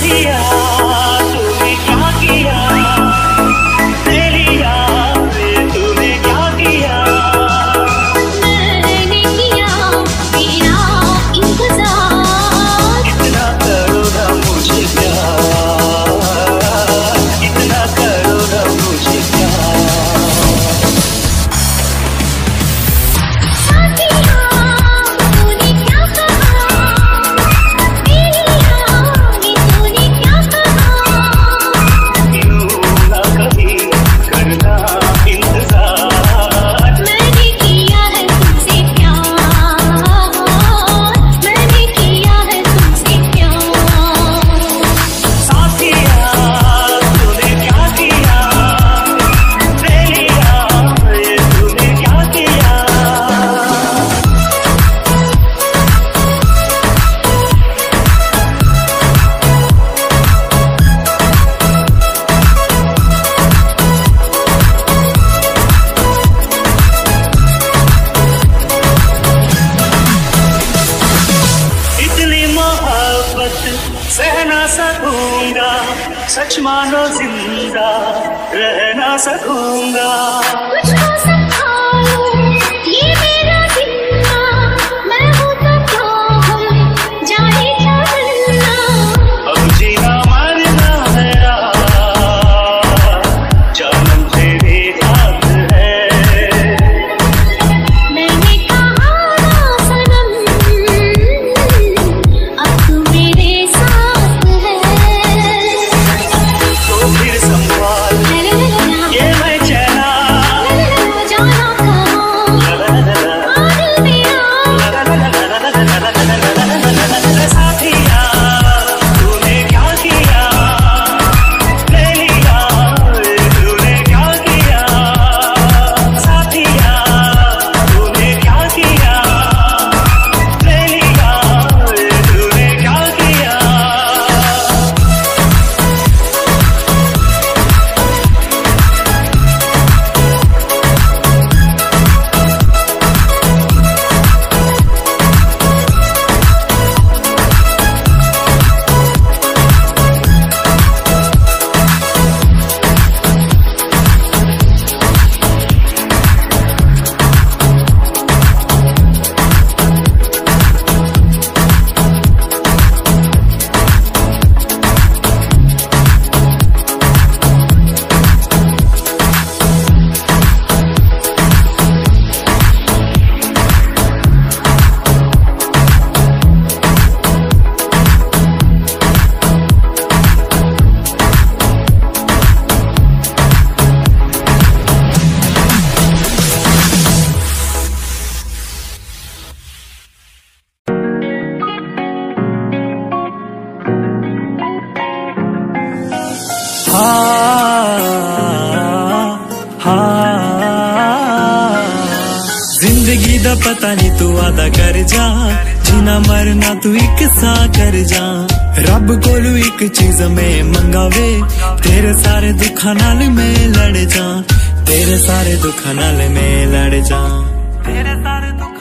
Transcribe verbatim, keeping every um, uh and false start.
साथिया तूने क्या किया, बेलिया तूने क्या किया। मैंने किया तेरा इंतजार, इतना करो ना मुझे प्यार, इतना करो ना मुझे प्यार। साथिया तूने क्या कहा, बेलिया तूने क्या कहा। यूं ना कभी करना इंतजार, मैंने किया है तुमसे प्यार, मैंने किया है तुमसे प्यार। साथिया तूने क्या किया, बेलिया तूने क्या किया। इतनी मोहब्बत सह ना सकूंगा, सच मानो जिंदा रह ना सकूंगा। मुझको संभालो ये मेरा जिंदा, मैं हूँ तो क्या हम जाने क्या बनना। अब जीना मरना है यार, जानम तेरे हाथ है। मैंने कहा ना सनम, अब तू मेरे साथ है। तो फिर संभाल ला ला ला ला ये मैं चेहरा, ला ला ला जाना कहाँ, पागल मेरा। साथिया तूने क्या किया, बेलिया तूने क्या किया। साथिया तूने क्या किया, बेलिया तूने क्या किया। जिंदगी दा पता नहीं तू वादा कर जा, जीना मरना तू एक सा कर जा। रब कोलू एक चीज मैं मंगावे, तेरे सारे दुखा नाल मैं लड़ जा, तेरे सारे दुखा नाल मैं लड़ जा, तेरे सारे दुख